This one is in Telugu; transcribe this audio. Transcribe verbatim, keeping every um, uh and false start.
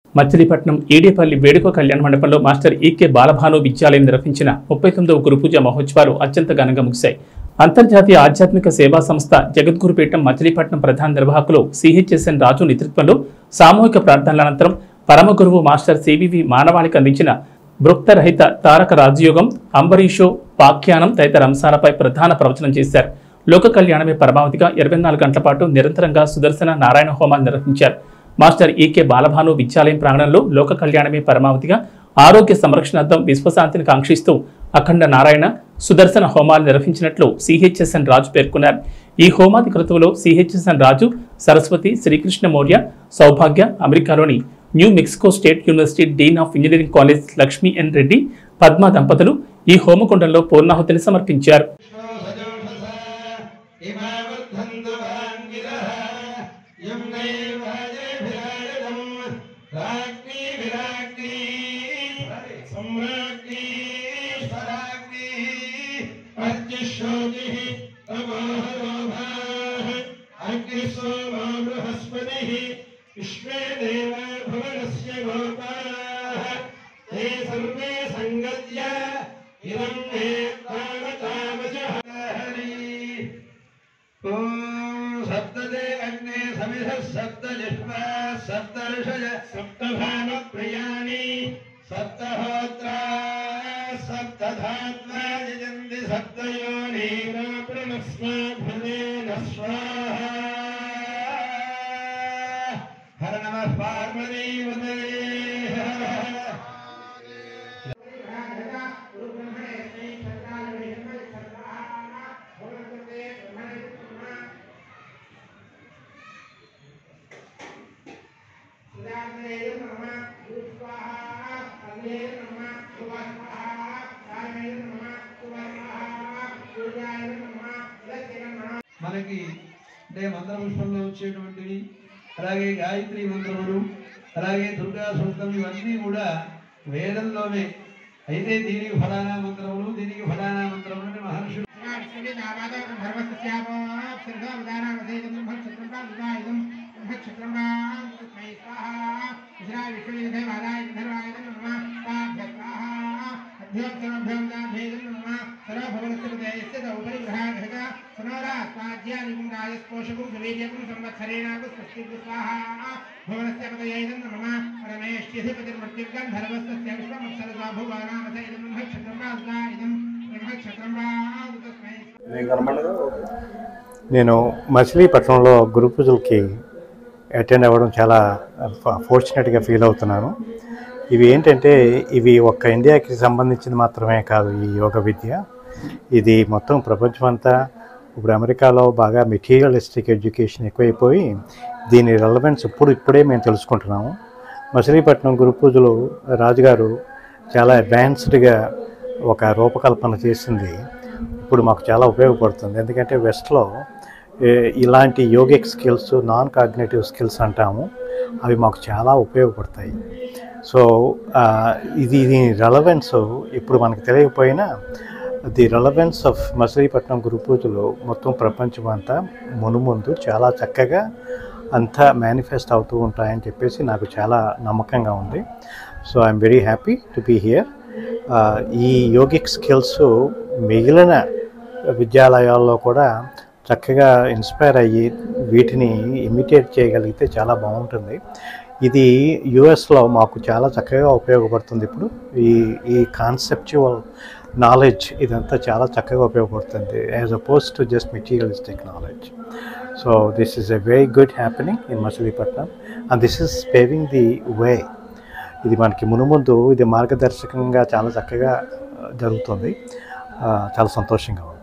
మచిలీపట్నం ఈడేపల్లి వేడుక కళ్యాణ మండపంలో మాస్టర్ ఈకే బాలభాను విద్యాలయం నిర్వహించిన ముప్పై తొమ్మిదవ గురుపూజ మహోత్సవాలు అత్యంత ఘనంగా ముగిశాయి. అంతర్జాతీయ ఆధ్యాత్మిక సేవా సంస్థ జగద్గురుపీఠం మచిలీపట్నం ప్రధాన నిర్వాహకులు సిహెచ్ఎస్ఎన్ రాజు నేతృత్వంలో సామూహిక ప్రార్థనల అనంతరం పరమ గురువు మాస్టర్ సివివి మానవాళికి అందించిన భృక్తరహిత తారక రాజయోగం, అంబరీషో పాఖ్యానం తదితర అంశాలపై ప్రధాన ప్రవచనం చేశారు. లోక కళ్యాణమే పరమావధిగా ఇరవై నాలుగు గంటల పాటు నిరంతరంగా సుదర్శన నారాయణ హోమాలు నిర్వహించారు. మాస్టర్ ఈకే బాలభాను విద్యాలయం ప్రాంగణంలో లోక కళ్యాణమే పరమావధిగా ఆరోగ్య సంరక్షణార్థం విశ్వశాంతిని కాంక్షిస్తూ అఖండ నారాయణ సుదర్శన హోమాలు నిర్వహించినట్లు సిహెచ్ఎస్ఎన్ రాజు పేర్కొన్నారు. ఈ హోమాది క్రతువులో సిహెచ్ఎస్ఎన్ రాజు, సరస్వతి, శ్రీకృష్ణ మౌర్య, సౌభాగ్య, అమెరికాలోని New Mexico State University dean of engineering college Lakshmi N Reddy, Padma దంపతులు ఈ హోమకుండంలో పూర్ణాహుతిని సమర్పించారు. सप्तदे अग्ने समिधः सप्तजिह्वा सप्तर्षय सप्तभानुप्रियाणि सप्तहोत्रा सप्तधात्वा यजन्ति सप्तयोनिना प्रणस्माभ्यनेन स्वाहा हर नमः पार्वतीपतये మనకి అంటే మంత్ర పుష్పంలో వచ్చేటువంటివి, అలాగే గాయత్రి మంత్రములు, అలాగే దుర్గా సూక్తం, ఇవన్నీ కూడా వేదంలోనే. అయితే దీనికి ఫలానా మంత్రములు, దీనికి ఫలానా మంత్రములు అని మహర్షులు నేను మచిలీపట్నంలో గురు పూజలకి అటెండ్ అవ్వడం చాలా ఫార్చునేట్గా ఫీల్ అవుతున్నాను. ఇవి ఏంటంటే ఇవి ఒక్క ఇండియాకి సంబంధించింది మాత్రమే కాదు. ఈ యోగ విద్య ఇది మొత్తం ప్రపంచమంతా. ఇప్పుడు అమెరికాలో బాగా మెటీరియలిస్టిక్ ఎడ్యుకేషన్ ఎక్కువైపోయి దీని రెలవెన్స్ ఇప్పుడు ఇప్పుడే మేము తెలుసుకుంటున్నాము. మచిలీపట్నం గురు పూజలు రాజుగారు చాలా అడ్వాన్స్డ్గా ఒక రూపకల్పన చేసింది ఇప్పుడు మాకు చాలా ఉపయోగపడుతుంది. ఎందుకంటే వెస్ట్లో ఇలాంటి yogic skills, non cognitive skills అంటాము, అవి మాకు చాలా ఉపయోగపడతాయి. సో ఇది దీని రెలవెన్స్ ఇప్పుడు మనకు తెలియకపోయినా ది రెలవెన్స్ ఆఫ్ మచిలీపట్నం గురు పూజలు మొత్తం ప్రపంచం అంతా మునుముందు చాలా చక్కగా అంతా మేనిఫెస్ట్ అవుతూ ఉంటాయని చెప్పేసి నాకు చాలా నమ్మకంగా ఉంది. So I'm very happy to be here. ఈ యోగిక్ స్కిల్స్ మిగిలిన విద్యాలయాల్లో కూడా చక్కగా ఇన్స్పైర్ అయ్యి వీటిని ఇమిటేట్ చేయగలిగితే చాలా బాగుంటుంది. ఇది యుఎస్లో మాకు చాలా చక్కగా ఉపయోగపడుతుంది. ఇప్పుడు ఈ ఈ కాన్సెప్చువల్ నాలెడ్జ్ ఇదంతా చాలా చక్కగా ఉపయోగపడుతుంది as oppose to just materialistic knowledge. So this is a very good happening in Machilipatnam and this is paving the way. ఇది మనకి మునుముందు ఇది మార్గదర్శకంగా చాలా చక్కగా జరుగుతుంది. చాలా సంతోషంగా ఉంది.